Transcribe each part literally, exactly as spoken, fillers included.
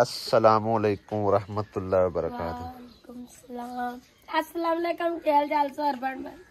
अस्सलामु अलैकुम रहमतुल्लाहि व बरकातुहू। वालेकुम सलाम। अस्सलाम वालेकुम, क्या हाल चाल सर बन भाई?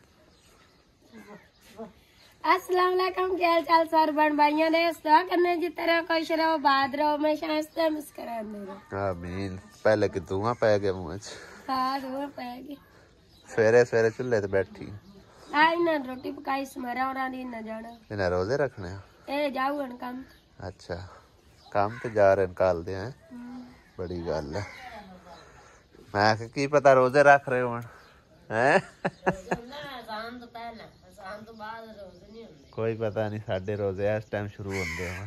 अस्सलाम वालेकुम, क्या हाल चाल सर बन भाइयों ने दुआ करने जी तरह खुश रहो, बाद रहो, हमेशा हंसते मुस्कुराते रहो। आमीन। पहले कि धुआं पै गया मुंह च। हां धुआं पै गया। सवेरे सवेरे चुल्हे ते बैठी आई ना रोटी पकाई समरा और आनी न जाना। इन्हें रोजे रखने ए जाओ हन काम। अच्छा काम ते जा रहे निकाल दे हैं। बड़ी गल है। मैं की पता रोजे रख रहे हो हैं? कोई पता नहीं, साडे रोजे इस टाइम शुरू होंदे हैं।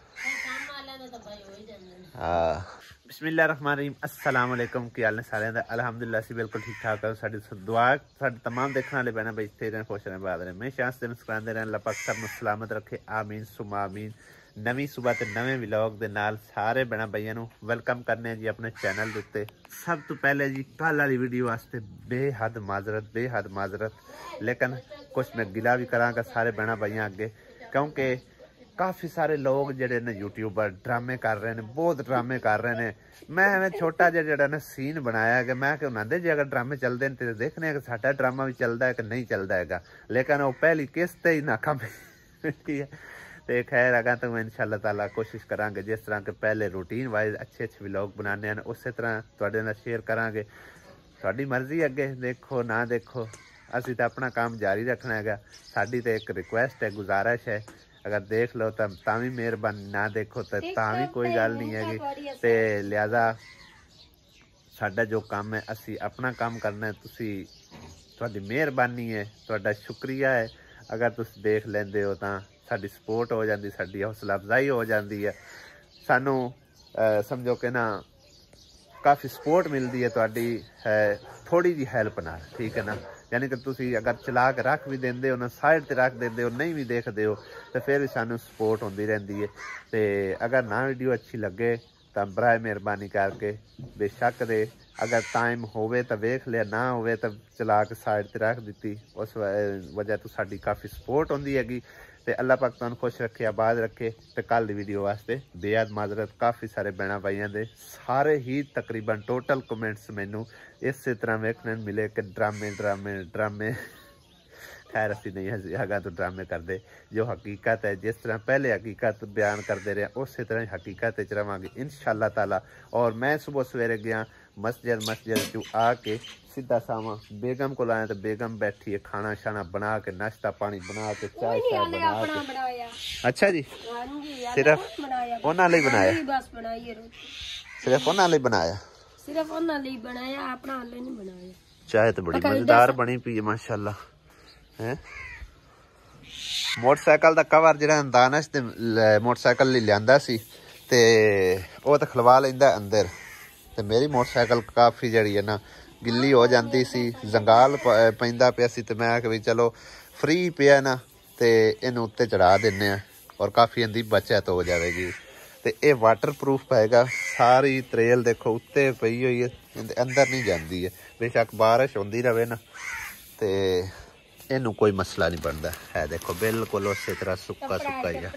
हां बिस्मिल्लाहिर्रहमानिर्रहीम। अस्सलाम वालेकुम, की हाल ने सारे दा? अल्हम्दुलिल्लाह सी बिल्कुल ठीक ठाक है। साडी दुआ साडे तमाम देखने वाले बहना भाई थे खुश रहें, बात रहे, मैं शांस से मुस्कुराते रहें। अल्लाह पाक सबनूं सलामत रखे, आमीन सुमा आमीन। नवीं सुबह ते नवे व्लॉग दे नाल सारे बहना भाइयों नूं वेलकम करने जी अपने चैनल दे उत्ते। सब तो पहले जी कल वाली वीडियो वास्ते बेहद माजरत बेहद माजरत, लेकिन कुछ मैं गिला भी करांगा सारे बहना भाइयों अगे, क्योंकि काफ़ी सारे लोग जेडे ने यूट्यूबर ड्रामे कर रहे हैं, बहुत ड्रामे कर रहे हैं। मैं एवं छोटा जिहा जेड़ा ना सीन बनाया कि मैं कि उन्होंने जे अगर ड्रामे चलते हैं तो देखने कि साडा ड्रामा भी चलता है कि नहीं चलता है, लेकिन वो पहली किस्त ही नाकामयाबी है। तो खैर अगर तो मैं इंशाअल्लाह ताला कोशिश करांगे जिस तरह के पहले रूटीन वाइज अच्छे अच्छे व्लॉग बनाने हैं उस तरह तुहाडे नाल शेयर करांगे। तुहाडी मर्जी अगे देखो ना देखो, असीं तो अपना काम जारी रखना है। साडी तो एक रिक्वेस्ट है, गुजारिश है, अगर देख लो तो तावी मेहरबानी, ना देखो तो तावी कोई गल नहीं हैगी। ते लिहाजा साडा जो काम है असी अपना काम करना है। तुसी तुहाडी मेहरबानी है, तुहाडा शुक्रिया है। अगर तुसी देख लेंदे हो तो साडी सपोर्ट हो जाती, साडी हौसला अफजाई हो जाती है, सानू समझो कि ना काफ़ी सपोर्ट मिलती है तुहाडी थोड़ी जी हेल्प नाल, ठीक है ना। यानी कि तुसी अगर चला के रख भी देंदे हो ना, साइड ते रख देंदे हो, नहीं भी देखते हो तो फिर भी सानू सपोर्ट होती रहती है। तो अगर ना वीडियो अच्छी लगे तो बराए मेहरबानी करके बेशक दे, अगर टाइम होवे तो वेख लिया, ना होवे तो चला के साइड ते रख दी। उस वजह तो साडी काफ़ी सपोर्ट होती हैगी। तो अल्लाह पाक तुहानू खुश रखे, आबाद रखे। तो कल की वीडियो वास्ते बेहद माजरत, काफ़ी सारे बहना भाइयों के सारे ही तकरीबन टोटल कमेंट्स मैनू इस तरह वेखने मिले कि ड्रामे ड्रामे ड्रामे। खैर असी नहीं हैगा तो ड्रामे करते, जो हकीकत है जिस तरह पहले हकीकत बयान करते रहे उस तरह हकीकत च रवांगे इंशाअल्लाह ताला। और मैं सुबह सवेरे गया मस्जिद मस्जिद चू आके सीधा सावा बेगम को आया तो बेगम बैठी है खाना शाना बना के, नाश्ता पानी बना के, चाय चाय बना के। अच्छा जी, सिर्फ उन्हां लई बनाया? सिर्फ उन्हां लई बनाया? सिर्फ उन्हां लई बनाया, अपना वाले नहीं बनाया। चाय तो बड़ी मजेदार बनी पी है माशाल्लाह है। मोटरसाइकिल का कवर जो दानश मोटरसाइकिल ਲਈ ਲਿਆਂਦਾ ਸੀ ਤੇ ਉਹ ਤਾਂ ਖਲਵਾ ਲੈਂਦਾ ਅੰਦਰ, ਤੇ ਮੇਰੀ मोटरसाइकिल काफ़ी ਜਿਹੜੀ ਹੈ ਨਾ ਗਿੱਲੀ ਹੋ ਜਾਂਦੀ ਸੀ, जंगाल ਪੈਂਦਾ ਪਿਆ ਸੀ। ਤੇ ਮੈਂ ਕਿ ਵੀ ਚਲੋ फ्री ਪਿਆ ਨਾ ਤੇ ਇਹਨੂੰ ਉੱਤੇ ਚੜਾ ਦਿੰਨੇ ਆ और काफ़ी ਇਹਦੀ बचत हो जाएगी। ਤੇ ਇਹ वाटरप्रूफ ਪਏਗਾ। ਸਾਰੀ ਤਰੇਲ ਦੇਖੋ ਉੱਤੇ ਪਈ ਹੋਈ ਹੈ, अंदर नहीं जाती है। बेशक बारिश होती रहे ना तो इनू कोई मसला नहीं बनता है। देखो बिल्कुल उस तरह सुक्का सुक्का ही है।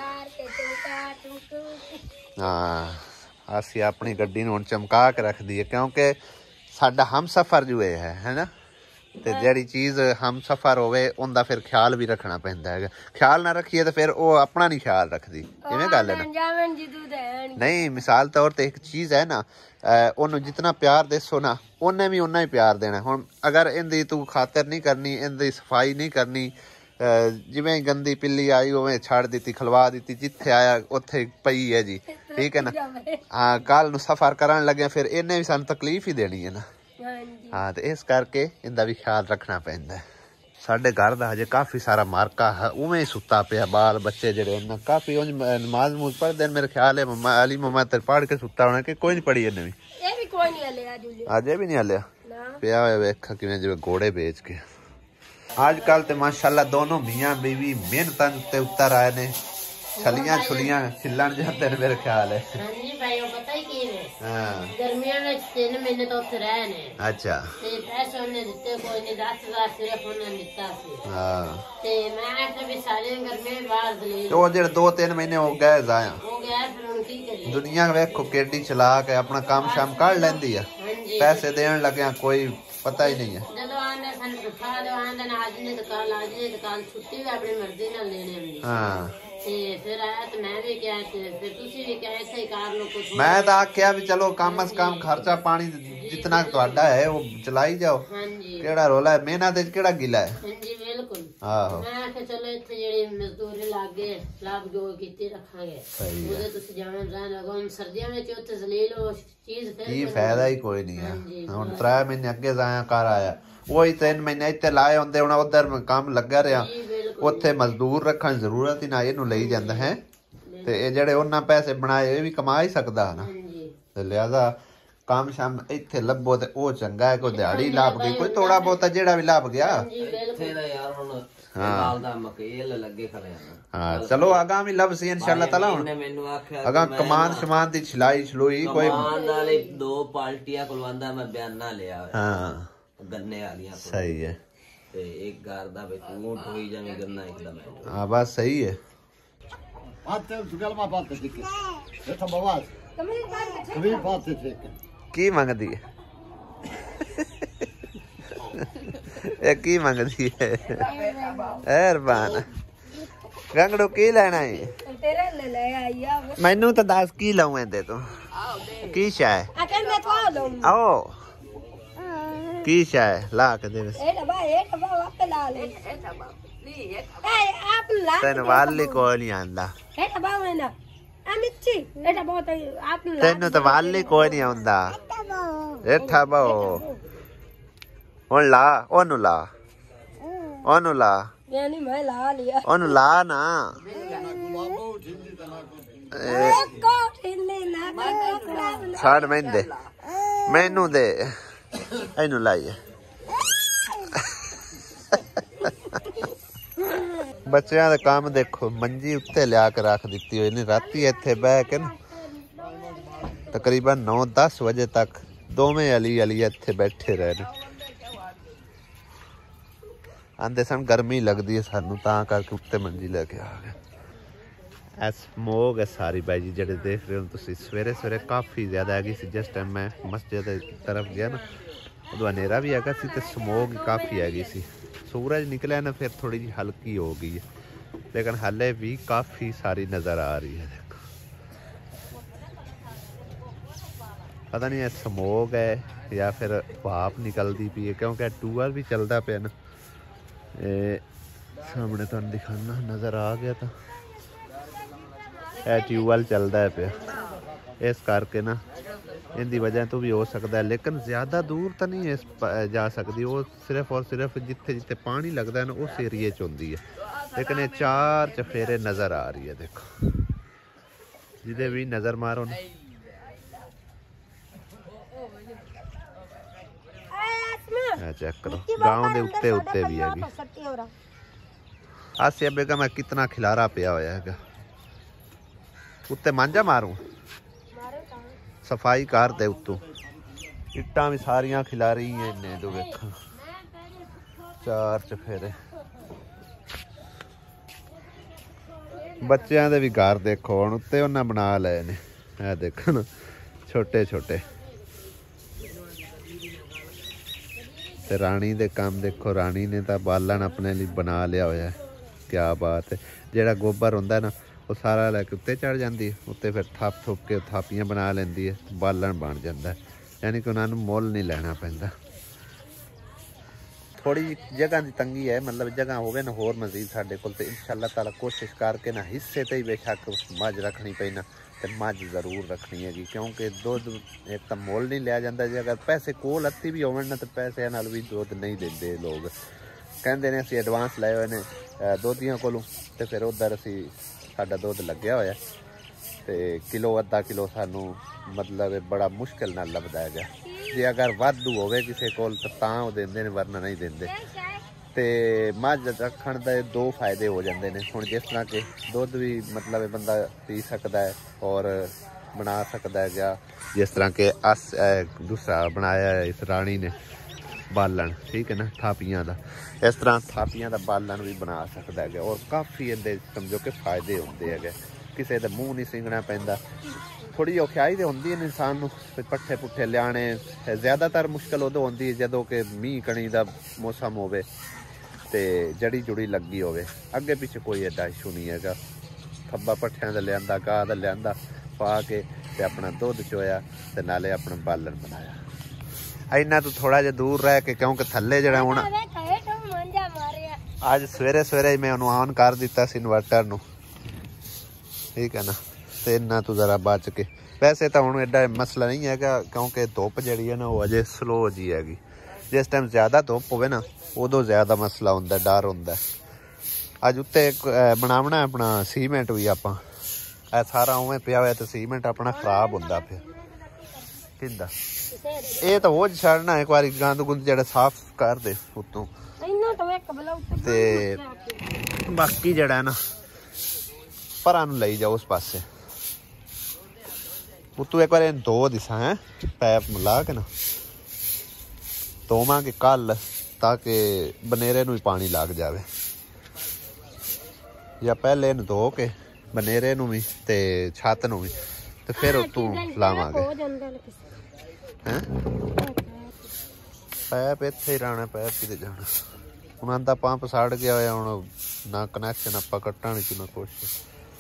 हाँ असी अपनी गड्डी नूं चमका के रख दी है, क्योंकि साडा हम सफ़र जो है है ना, तो जी चीज़ हम सफ़र होवे उनका फिर ख्याल भी रखना पैंदा है। ख्याल ना रखिए तो फिर वो अपना नहीं ख्याल रखती, इवें गल है ना। नहीं मिसाल तौर पर एक चीज़ है ना, उन्होंने जितना प्यार देसो ना उन्हें भी उन्ना ही प्यार देना। हुण अगर इनकी तू खातिर नहीं करनी, इनकी सफाई नहीं करनी, जिवें गंदी पिल्ली आई उवें छड़ दी खलवा दी, जिथे आया उत्थे पई है जी, ठीक है ना। हाँ कल नूं सफ़र करन लगे फिर इन्हें भी सानूं तकलीफ ही देनी है ना। हाँ तो इस करके इनका भी ख्याल रखना पैंदा है। साडे घर दा हजे काफ़ी सारा मार्का है उवें ही सुता पिया, बाल बच्चे जेडे उन्हें काफ़ी नमाज नमूज पढ़ते हैं। मेरे ख्याल है मम्मा अली मम्मा ते पढ़ के सुता होना कि कोई नहीं पढ़ी इन्हें भी? अजे भी नहीं हलिया पिया होया, वेखा किवें जिवें घोड़े बेच के। अजकल तो माशाअल्लाह दोनों मियाँ बीवी मेहनतां उत्ते उतर आए ने, छलियां छुलियां छिलन जाते हैं मेरे ख्याल है। गर्मियों में तीन महीने तो उत्थे रहे ने। अच्छा ते पैसे उन्हें दिते कोई नहीं, दस हजार सिर्फ उन्हें दिता सी। हां ते मैं आखे भी सारे गर्मियों में बाहर दले तो जेड़े दो तीन महीने हो गए जाया हो गए दुनिया वेखो केडी चला के अपना काम शाम कर लेंदी है, पैसे देन लगे कोई पता ही नहीं है। हाँ मैं तो आख्या भी चलो कम अज कम खर्चा पानी जितना तुहाडा है वो चलाई जाओ, केड़ा रोला है, मेहनत विच केड़ा गिला है। आहो चलो इत्थे जेड़ी मजदूरी लागे लाभ जो कीती रखांगे ओदे तुसी जावन रहन लगो सर्दियां विच उत्ते जलील हो चीज फिर की फायदा ही कोई नहीं है। हुन त्रै महीने अगे जाया कर आया, वही तीन महीने इत्थे लाए होंदे, हुन उधर काम लगा रहा, उत्थे मजदूर रखण दी जरूरत ही ना, इहनू लई जांदा है ते ए जेड़े उन्हां पैसे बनाए ये भी कमा ही सकदा ना। ते लिहाजा काम शाम इत्थे लभो ते ओ चंगा है, कोई दिहाड़ी लाभ गई, कोई थोड़ा बहुत जेड़ा भी लाभ गया। हाँ चलो आगा भी लभ सी इंशाअल्लाह ताला। हुन आगा कमान शमान दी छिलाई छलुई कोई दो पार्टियां खुलवांदा मैं बयाना लिया। हाँ गन्ने वालियां सही है, ते एक गार दा बे ऊंट होई जावे गन्ना एकदम। हां बस सही है। आते सुगल मा बात ठीक है, ये तो बवाल कभी बात ठीक है की मंगदी है ए की मंगदी है मेहरबान। गंगड़ो की लेना है तेरे ले ले आया मैनू तो दस की लाऊं दे तू की शाय अकल मैं तो लूं आओ की शाय ला के दे ए डब्बा ए डब्बा वापस ला ले ए आप ला तेन वाली कोई नहीं आंदा ए डब्बा में ना अमिची ए डब्बा तो आप ला तेन तो वाली कोई नहीं आंदा एठा बो हुन ला ओनु ला ओनु ला यानी मैं ला लिया ओनु ला ना को ठिल्ली ना छाड़ मैं दे मैनू दे एनू लाइए बच्चों का काम देखो, मंजी उत्ते लिया के रख दी हुई ने, राती इत्थे बह के ना तकरीबन नौ दस बजे तक दोवें अली अली इत्थे बैठे रहे ने। आंदे सन गर्मी लगती है सानू तां करके उत्ते मंजी लेके आ गए। ऐ स्मोक है सारी बाई जी जेडे देख रहे हो तुसीं, सवेरे सवेरे काफ़ी ज़्यादा हैगी सी। जिस टाइम मैं मस्जिद तरफ गया ना उदों हनेरा भी हैगा सी ते स्मोक काफ़ी हैगी सी। सूरज निकलिया ना फिर थोड़ी जी हल्की हो गई है, लेकिन हाले भी काफ़ी सारी नज़र आ रही है। देखो पता नहीं है स्मोक है या फिर भाप निकलती पी है, क्योंकि टूअल भी चलता पे ना, सामने तो दिखाना नज़र आ गया था, ट्यूबवैल चलता है पे, इस करके ना इनकी वजह तो भी हो सकता है, लेकिन ज़्यादा दूर तो नहीं इस जा सकती। वो सिर्फ और सिर्फ जिथे जिथे पानी लगता है ना उस एरिए च होंदी है, लेकिन ये चार चफेरे नज़र आ रही है। देखो जिदे भी नज़र मारो ना चेक करो, गाँव के उत्ते उत्ते भी हैगी। आसिया बेगम है कितना खिलारा पिया होया है, उत्ते मांझा मारूं सफाई कर दे उत्तों, इट्टां भी सारियां खिलारी हैं इन्ने तो वेखो चार चफेरे। बच्चों दे भी घर देखो हुण उत्ते उन्हें बना लए ने, ऐ देखो ना छोटे छोटे। ते रानी दे काम देखो, रानी ने तो बालन अपने लिए बना लिया होया है, क्या बात है। जेड़ा गोबर होंदा ना वो सारा लैके उत्ते चढ़ जाती है, उत्ते फिर थप थुप के थापियां बना लेंदी है, बालन बन जाता है, यानी कि उन्होंने मुल नहीं लेना पैंदा। थोड़ी जगह की तंगी है, मतलब जगह हो गए ना होर मजीद साढ़े को, इंशाअल्लाह ताला कोशिश करके ना हिस्से ते ही बेशक मझ रखनी पई ना, तो मझ जरूर रखनी हैगी, क्योंकि दुध एक तो मुल नहीं लिया जाता। जे अगर पैसे कोल अत्ती भी होवन ना तो पैसे नाल भी दुध नहीं देंगे लोग, कहते ने असीं एडवांस लाए हुए ने दोधियां कोलों, तो फिर उधर असीं साडा दुध लग्या होया ते किलो अद्धा किलो सानू मतलब बड़ा मुश्किल नाल लभदा है। जे अगर वाधू होवे किसी कोल तो तां वो देंदे ने, वरना नहीं देंदे। ते मझ रखण दे दो फायदे हो जाते हैं। हुण जिस तरह के दुध भी मतलब बंदा पी सकता है और बना सकता है, या जिस तरह के अस दूसरा बनाया है इस रानी ने बालन, ठीक है ना, थापियां का, इस तरह थापियां का बालन भी बना सकता है और काफ़ी इहदे समझो कि फायदे होंदे है। ਕਿਸੇ ਦੇ ਮੂੰਹ ਨਹੀਂ ਸਿੰਗਣਾ ਪੈਂਦਾ। थोड़ी औखियाई तो होंगी इंसान पट्ठे पुट्ठे लियाने, ज़्यादातर मुश्किल उदों होंदी जदों कि मीह कणी का मौसम होवे ते जड़ी जुड़ी लगी होवे। अगे पिछे कोई एडा इशू नहीं है। खब्बा पट्ठियां दा लियांदा, गाह दा लियांदा, पा के ते अपना दुध चोया ते नाले अपना बालन बनाया। इन्ना तो थोड़ा जिहा दूर रह के, क्योंकि थल्ले जिहड़ा होना अज सवेरे सवेरे मैं उन्होंने ऑन कर दिता सी इन्वर्टर नूं, ठीक है ना। तो इन्ना तो जरा बच के, वैसे तो हुण एडा मसला नहीं है क्योंकि धुप जिहड़ी है ना वो अजे स्लो जी हैगी। जिस टाइम ज़्यादा धुप होवे ना उदों ज़्यादा मसला हुंदा, डर हुंदा। अज उत्ते बनावना अपना सीमेंट भी आपां, ए सारा उवें पिया होया तो सीमेंट अपना खराब हुंदा पिया किंदा। ये तो वो छड़ना एक बार गंद गुंद जिहड़ा साफ कर दे उत्तों ते बाकी जिहड़ा ना परां नूं लई जाओ उस पासे। उत्तों एक बार धो दिसा है पैप मिला के ना, धोवांगे कल ताकि बनेरे नूं भी पानी लग जाए, या पहले इन धो के बनेरे नूं भी ते छत नूं भी ते फिर उत्तों लावांगे। हैं पैप इत्थे ही रहना, पैप किते जाना। उन्हां दा पंप सड़ गया होया, हुण ना कनैक्शन आपां कट्टण च ना कुछ।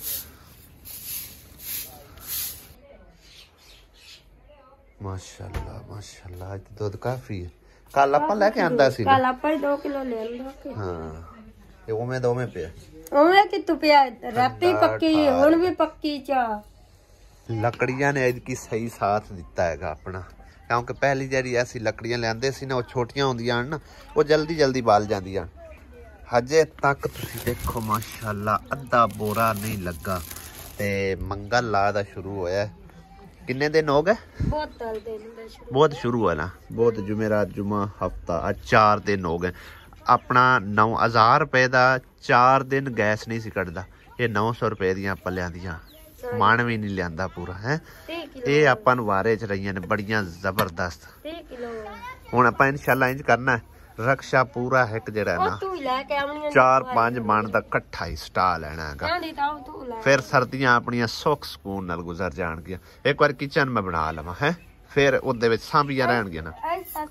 माशाल्लाह माशाल्लाह अज दूध काफी है। कल आपां लेके आंदा सी, कल आपां दो किलो ले आंदा। हां ते उमें दोवें पे उमें कि तू पिया राती पक्की हुण भी पक्की चा। लकड़ियां ने इनकी सही साथ दिता हैगा अपना, क्योंकि पहली जड़ी ऐसी लकड़ियां लियांदे सी ना वो छोटियां होंदियां ना वो जल्दी जल्दी बाल जांदियां। हजे तक तुसीं देखो माशाल्लाह अद्धा बोरा नहीं लगा ते मंगल ला दा शुरू होया। किन्ने दिन हो गए? बहुत दिन बहुत शुरू है ना, बहुत जुमेरात जुमा हफ्ता आज चार दिन हो गए। अपना नौ हज़ार रुपए का चार दिन गैस नहीं सी कटदा। ये नौ सौ रुपए दियां आपां लियांदियां, मन भी नहीं लियांदा पूरा है। ये आपां नूं वारे च रहियां ने बड़ियां जबरदस्त। हुण आपां इंशाअल्लाह इंज करना है, रक्षा पूरा एक जिहड़ा ना चार पांच मन का कट्ठा ही स्टा लेना है। फिर सर्दियां अपनियां सुख सुकून नाल गुजर जाणगियां। एक बार किचन में बना लवां है, फिर उहदे विच सांभियां रहणगियां ना,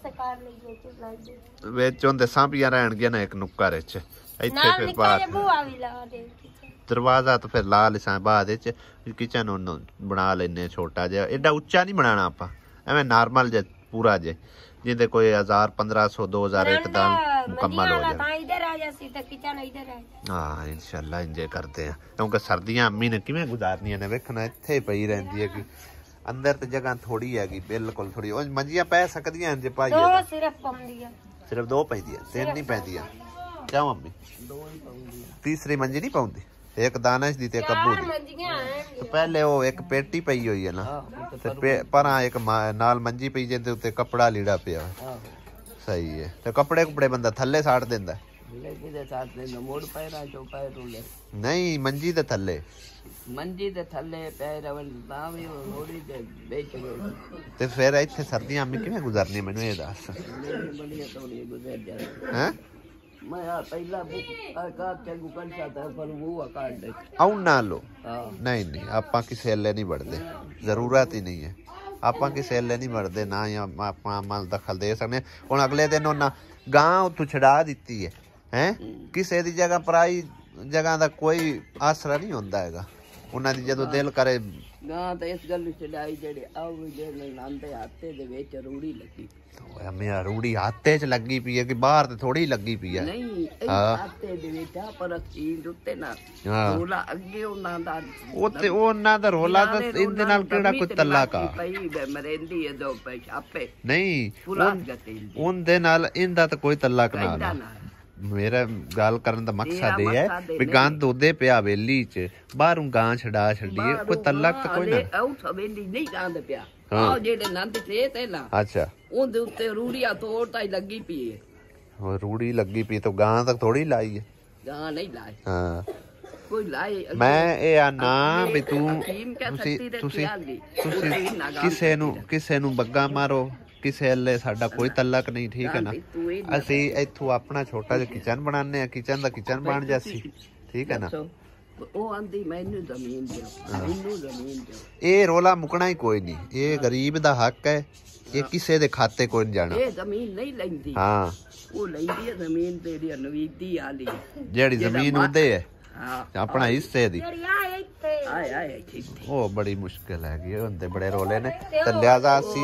विच उहदे सांभियां रहणगियां ना एक नुक्कर विच। इत्थे फिर बाहर दरवाजा तो फिर ला लिसां बाद विच। किचन उन्हों बना लेने छोटा जिहा, एडा उच्चा नहीं बनाना आपां, एवें नार्मल जे पूरा जे जिंदे कोई हजार पंद्रह सौ दो हजार एक दाल मुकम्मल हो जाए। हाँ इंशाल्लाह इंजे करते हैं, क्योंकि सर्दियां अम्मी ने किवें गुजारनियां ने वेखना इत्थे ही पई रहिंदी है कि अंदर तो जगह थोड़ी हैगी, बिल्कुल थोड़ी। उंज मंजियां पै सकदियां जे पाई सिर्फ दो पैंदियां, तीन नहीं पैंदियां क्यों अम्मी? तीसरी मंजी नहीं पाउंदी, एक दानश दी ते कब्बू दी। तो पहले वो एक पेटी पई हुई है ना, ते परां एक नाल मंजी पई जिंदे उत्ते कपड़ा लीड़ा पिया। सही है। तो कपड़े कुपड़े बंदा थल्ले साड़ देंदा नहीं, मंजी दे थल्ले मंजी दे थल्ले पैर ना भी थोड़ी दे बेच गए। ते फिर इत्थे सर्दियां अम्मी किवें गुजरनी मैनूं ये दस। हैं मैं पहला का के गुकल चाहता पर वो काट दे आउ ना लो। नहीं नहीं आपां किसे अल्ले नहीं बढ़दे, जरूरत ही नहीं है। आपां किसे अल्ले नहीं बढ़दे ना, या आपां अमल दखल दे सकने। हुण अगले दिन उन्हां गां उत्थों छड़ा दित्ती है, हैं किसे दी जगह पराई जगह दा कोई आसरा नहीं हुंदा हैगा। उन्हां दी जदों दिल करे गां ते इस गल छड़ाई जेड़े आउ जेड़े नांदे हाथे दे विच रूड़ी लगी। मेरा रूड़ी हाथे च लगी पी है कि बाहर ते थोड़ी लगी पी है। नहीं हाथे दे विच पर चीज उत्ते ना रोला अगे उन्हां दा ओते उन्हां दा रोला दा इंदे नाल केड़ा कोई तल्ला का पई मरेंदी है दो पे छापे नहीं उनदे नाल इंदा ते कोई तल्ला ना। मेरा गल करन दा मकसद ये है भी गंद उदे पिया वेली च बाहरों गां छड़ा छड़िए कोई तल्लक ते कोई ना। औ सवेली नहीं गंद पिया आ जेड़े नंद थे ते ना अच्छा उनदे उत्ते रूड़िया तोड़ता ही लगी पी है। और रूड़ी लगी पी तो गां तक थोड़ी लाई है, गां नहीं लाई। हां कोई लाई मैं ए आना भी तू तुसी तुसी किसे नु किसे नु बग्गा मारो किसे अल्ले साडा कोई तल्लक नहीं, ठीक है ना। असी इथों अपना छोटा जिहा किचन बनाने, किचन दा किचन बन जासी, ठीक है ना। ਉਹ ਆਂਦੀ ਮੈਨੂੰ ਜ਼ਮੀਨ ਦਿਓ ਮੈਨੂੰ ਜ਼ਮੀਨ ਦਿਓ। ਇਹ ਰੋਲਾ ਮੁਕਣਾ ਹੀ ਕੋਈ ਨਹੀਂ, ਇਹ ਗਰੀਬ ਦਾ ਹੱਕ ਹੈ, ਇਹ ਕਿਸੇ ਦੇ ਖਾਤੇ ਕੋਈ ਨਹੀਂ ਜਾਣਾ। ਇਹ ਜ਼ਮੀਨ ਨਹੀਂ ਲੈਂਦੀ, ਹਾਂ ਉਹ ਲੈਂਦੀ ਹੈ ਜ਼ਮੀਨ ਤੇਰੀ ਨਵੀਦੀ ਵਾਲੀ ਜਿਹੜੀ ਜ਼ਮੀਨ ਹੁੰਦੇ ਹੈ ਹਾਂ ਆਪਣਾ ਹਿੱਸੇ ਦੀ। ਆਏ ਆਏ ਠੀਕ ਉਹ ਬੜੀ ਮੁਸ਼ਕਿਲ ਹੈਗੀ, ਹੁੰਦੇ ਬੜੇ ਰੋਲੇ ਨੇ ਤੇ ਲਿਆਜ਼ਾ ਅਸੀਂ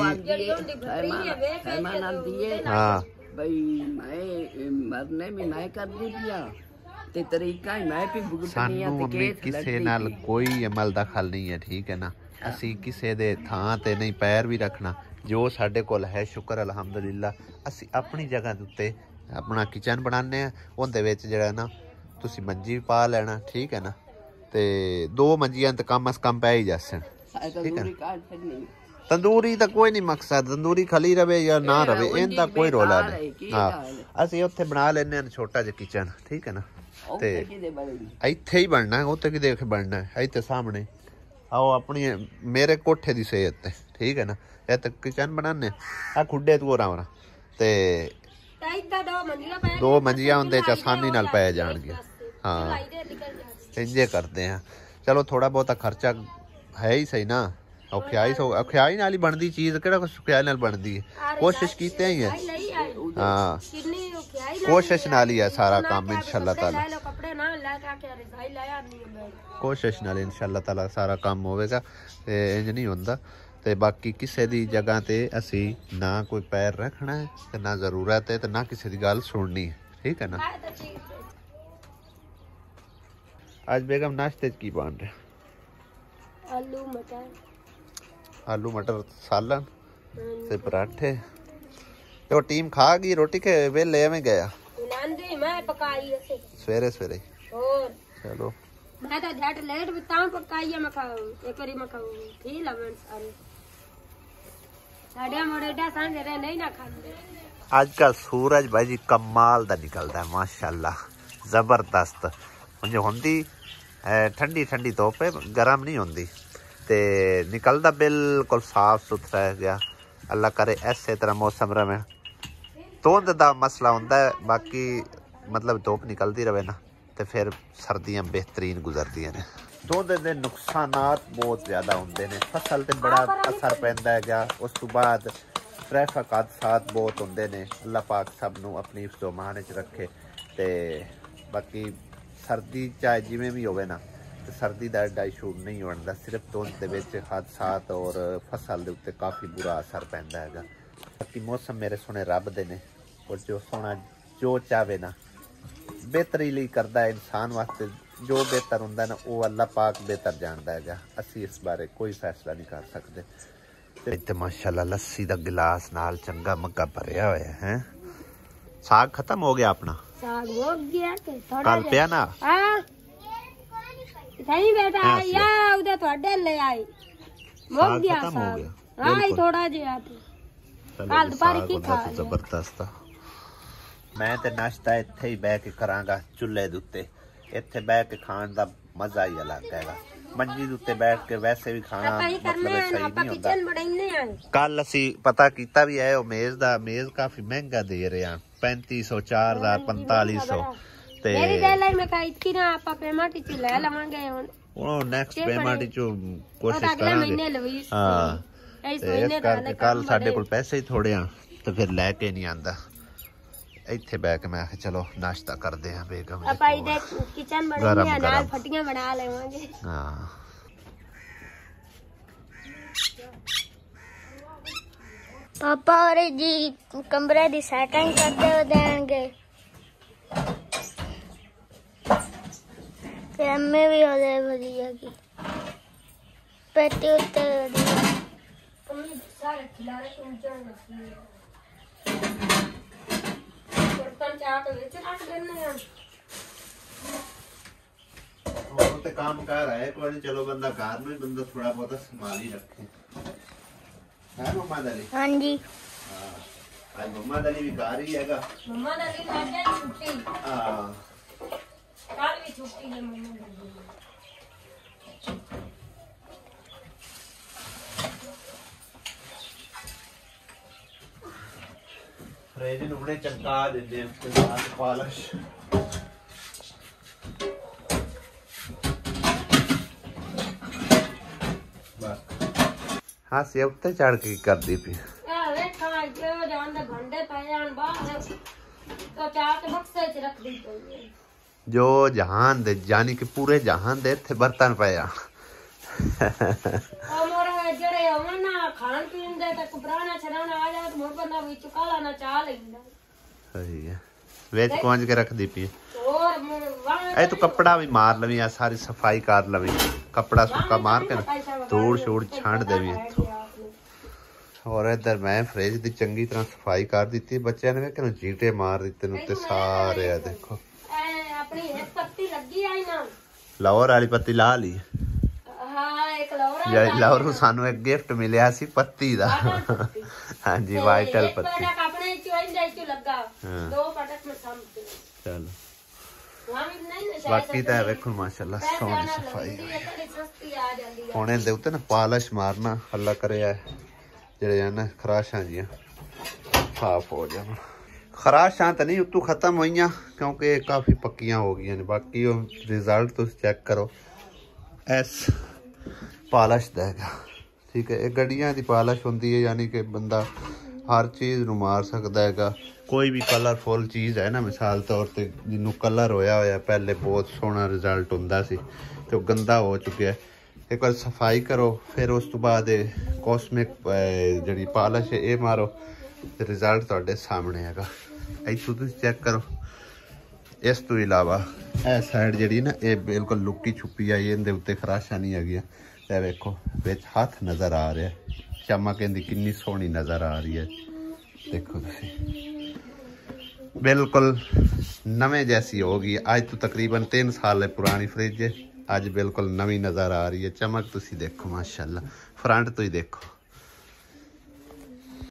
ਹਾਂ ਬਈ ਮੈਂ ਮਰਨੇ ਵੀ ਮੈਂ ਕਰਦੀ ਪਿਆ ਤੇ ਤਰੀਕਾ ਹੀ ਮੈਂ ਵੀ ਭੁਗਤਣੀ ਆ ਸਾਨੂੰ ਤੇ ਕਿਸੇ ਨਾਲ ਕੋਈ ਅਮਲ ਦਖਲ ਨਹੀਂ ਹੈ, ਠੀਕ ਹੈ ਨਾ। ਅਸੀਂ ਕਿਸੇ ਦੇ ਥਾਂ ਤੇ ਨਹੀਂ ਪੈਰ ਵੀ ਰੱਖਣਾ, ਜੋ ਸਾਡੇ ਕੋਲ ਹੈ ਸ਼ੁਕਰ ਅਲਹਮਦੁਲਿਲਾ। ਅਸੀਂ ਆਪਣੀ ਜਗ੍ਹਾ ਦੇ ਉੱਤੇ ਆਪਣਾ ਕਿਚਨ ਬਣਾਉਂਦੇ ਹਾਂ, ਉਹਦੇ ਵਿੱਚ ਜਿਹੜਾ ਨਾ ਤੁਸੀਂ ਮੰਜੀ ਪਾ ਲੈਣਾ, ਠੀਕ ਹੈ ਨਾ। ਤੇ ਦੋ ਮੰਜੀਆਂ ਤੇ ਕਮ ਅਸ ਕਮ ਪੈ ਹੀ ਜਾਸਣ, ਠੀਕ ਹੈ। ਤੰਦੂਰੀ ਤਾਂ ਕੋਈ ਨਹੀਂ ਮਕਸਦ, ਤੰਦੂਰੀ ਖਲੀ ਰਵੇ ਜਾਂ ਨਾ ਰਵੇ ਇਹਦਾ ਕੋਈ ਰੋਲਾ ਨਹੀਂ। ਹਾਂ ਅਸੀਂ ਉੱਥੇ ਬਣਾ ਲੈਂਦੇ ਹਾਂ ਛੋਟਾ ਜਿਹਾ ਕਿਚਨ, ਠੀਕ ਹੈ ਨਾ। ਤੇ ਇੱਥੇ ਹੀ ਬਣਨਾ, ਉੱਥੇ ਕੀ ਦੇਖ ਬਣਨਾ ਹੈ, ਇੱਥੇ ਸਾਹਮਣੇ ਆਓ ਆਪਣੀ ਮੇਰੇ ਕੋਠੇ ਦੀ ਸਿਹਤ ਤੇ, ਠੀਕ ਹੈ ਨਾ। ਇਹ ਤਾਂ ਕਿਚਨ ਬਣਾਉਂਦੇ ਆ ਖੁੱਡੇ ਤੂੰ ਹੋਰਾਂ ਤੇ ਦੋ ਮੰਜੀਆਂ ਹੁੰਦੇ ਚ ਆਸਾਨੀ ਨਾਲ ਪੈ ਜਾਣਗੀਆਂ। ਹਾਂ ਇੰਜੇ ਕਰਦੇ ਆ। ਚਲੋ ਥੋੜਾ ਬਹੁਤਾ ਖਰਚਾ ਹੈ ਹੀ ਸਹੀ ਨਾ, ਔਖਿਆਈ ਸੋ ਔਖਿਆਈ ਨਾਲ ਹੀ ਬਣਦੀ ਚੀਜ਼, ਕਿਹੜਾ ਕੁਛ ਔਖਿਆਈ ਨਾਲ ਬਣਦੀ ਹੈ। ਕੋਸ਼ਿਸ਼ ਕੀਤੇ ਹੀ ਹੈ, ਹਾਂ ਕੋਸ਼ਿਸ਼ ਨਾਲ ਹੀ ਹੈ ਸਾਰਾ ਕੰਮ ਇਨਸ਼ਾਅੱਲਾ ਤਾਲਾ। ਕੋਸ਼ਿਸ਼ ਨਾਲ ਇਨਸ਼ਾਅੱਲਾ ਤਾਲਾ ਸਾਰਾ ਕੰਮ ਹੋਵੇਗਾ ਤੇ ਇੰਜ ਨਹੀਂ ਹੁੰਦਾ। ਤੇ ਬਾਕੀ ਕਿਸੇ ਦੀ ਜਗ੍ਹਾ ਤੇ ਅਸੀਂ ਨਾ ਕੋਈ ਪੈਰ ਰੱਖਣਾ ਹੈ ਤੇ ਨਾ ਜ਼ਰੂਰਤ ਹੈ ਤੇ ਨਾ ਕਿਸੇ ਦੀ ਗੱਲ ਸੁਣਨੀ ਹੈ, ਠੀਕ ਹੈ ਨਾ। आज बेगम नाश्ते की बन रहे आलू मटर आलू मटर सालन ते पराठे। तो टीम खा गई रोटी के वेले में गया नांदी मैं पकाई ऐसे सवेरे सवेरे और चलो मैं तो झट लेट भी तां पकाई है मैं खाऊं एक बारी मैं खाऊं ठीक लवन सारे साडे मोड़ेडा सांझ रे नहीं ना खांदे। आज का सूरज भाई जी कमाल दा निकलदा है माशाल्लाह, जबरदस्त। मुझे होंदी ठंडी ठंडी धुप है, गर्म नहीं होंदी ते निकलदा बिल्कुल साफ सुथरा है गया। अल्लाह करे ऐसे तरह मौसम रहे। धुंध दा मसला होंदा है, बाकी मतलब धुप निकलती रहे ना तो फिर सर्दियां बेहतरीन गुजरदियां ने। धुंध दे नुकसानात बहुत ज़्यादा होंदे ने, फसल ते बड़ा असर पैंदा है गया। उस तो बाद ट्रैफिक हादसात बहुत होंदे ने। अल्लाह पाक सब नूं अपनी हिफ्ज़-ओ-मान च रखे। ते बाकी सर्दी चाहे जिमें भी होवे ना तो सर्दी का एडा इशू नहीं बनता, सिर्फ धुंध दे विच हादसात और फसल दे उत्ते काफ़ी बुरा असर पैंदा हैगा। बाकी मौसम मेरे सोने रब दे ने, और जो सोना जो चाहे ना बेहतरी लई करदा है इंसान वास्ते। जो बेहतर हुंदा ना वो अल्लाह पाक बेहतर जानदा हैगा, असी इस बारे कोई फैसला नहीं कर सकते। इत्ते माशाल्लाह लस्सी दा गिलास नाल चंगा मग्गा भरिया होया है। साग खत्म हो गया अपना, साग हो गया के थोड़ा कल पिया ना हां सही बेटा या उधर थोड़े ले आई हो गया साग हां ही थोड़ा जिहा कल दोपहर की खा जबरदस्त। मैं ते नाश्ता इत्थे ही बैठ के करांगा चुल्हे दे उत्ते, इत्थे बैठ के खाण दा मजा ही अलग हैगा। मंजी दे उत्ते बैठ के वैसे भी खाना मतलब सही नहीं होंदा। कल असी पता कीता भी है, मेज दा मेज काफी महंगा दे रहे हैं, पैंती सौ चार हजार पैंताली सौ मेरी डेडलाइन में कही थी ना आप पेमेंट च ले लवांगे ਉਹ ਨੈਕਸਟ ਪੇਮੈਂਟ ਚੋਂ ਕੋਸ਼ਿਸ਼ ਕਰਾਂਗੇ। ਹਾਂ ਇਸ ਕਰਕੇ ਕੱਲ ਸਾਡੇ ਕੋਲ ਪੈਸੇ ਹੀ ਥੋੜੇ ਆ ਤੇ ਫਿਰ ਲੈ ਕੇ ਨਹੀਂ ਆਂਦਾ। ਇੱਥੇ ਬੈ ਕੇ ਮੈਂ ਚਲੋ ਨਾਸ਼ਤਾ ਕਰਦੇ ਆ ਬੇਗਮ ਆਪਾਂ ਇਹਦੇ ਕਿਚਨ ਬਣਾਉਣੀ ਆ, ਨਾਲ ਫਟੀਆਂ ਬਣਾ ਲਵਾਂਗੇ। ਹਾਂ पापा और जी कमरे की सेटिंग करते हो देंगे, फिर अम्मी भी हो जाए बढ़िया की पेटी उत्ते सारे खिलारे बर्तन चाह तो विच रख देने हैं। वो तो काम कर रहा है कोई, चलो बंदा घर में बंदा थोड़ा बहुत संभाल ही रखे है। मम्मा दली हाँ जी हाँ आज मम्मा दली भी घर ही हैगा। मम्मा दली आज है छुट्टी। हां कल भी छुट्टी है मम्मा दली। फ्रिज नुने चमका देंदे उसके बाद पॉलिश हासी उत्ते चढ़ के कर दी पी जो जहान दे जानी कि पूरे जहान दे थे बर्तन पे आ खान पीन दे तक पुराना छराना आ जाए तो मोर बंदा भी चुकाला ना चाह लेंदा सही है वेच कोंज के रख दी पी और ए तो कपड़ा भी मार लवी आ सारी सफाई कर लवी कपड़ा सूखा मार के धूड़ छूड़ छांड देवी इथों और इधर मैं फ्रिज दी चंगी तरह सफाई कर दी बच्चे ने वेख जीटे मार दिते उत्ते सारे आ देखो अपनी एक पत्ती लगी आई ना लाहौर वाली पत्ती ला ली हां एक लाहौर यार लाहौर सानू एक गिफ्ट मिलया सी पत्ती दा हां जी वाइटल पत्ती अपने चोइन जाई के लगा दो पटक में सामने चलो बाकी तो वेखो माशाल्लाह सोहनी सफाई होने दे उत्ते ना पालिश मारना अल्लाह करे जेड़े है ना खराशां जियां साफ हो जान खराशां तो नहीं उतू खत्म होइयां क्योंकि काफ़ी पक्कियां हो गई ने बाकी रिजल्ट तुम चेक करो एस पालिश देगा ठीक है। एक गड्डियां दी पालिश होंदी है यानी कि बंदा हर चीज़ नूं मार सकदा हैगा कोई भी कलरफुल चीज़ है ना मिसाल तौर पर जिन्हों कलर होया होया पहले बहुत सोहना रिजल्ट हुंदा सी तो गंदा हो चुका है एक बार सफाई करो फिर उस तो बाद कॉस्मिक जी पालिश है ये मारो तो रिजल्ट तुहाडे सामने हैगा इत्थों तुसीं चेक करो। इस तो इलावा यह साइड जी ना ये बिल्कुल लुकी छुपी आई इहदे उत्ते खराशां नहीं हैगियां ते वेखो विच हत्थ नज़र आ रहा है चमक इहदी कितनी सोहनी नज़र आ रही है देखो तुसीं बिल्कुल नवे जैसी होगी। आज तो तकरीबन तीन साल पुरानी फ्रिज है आज बिल्कुल नवी नज़र आ रही है चमक तुसी देखो माशाल्लाह फ्रंट तो ही देखो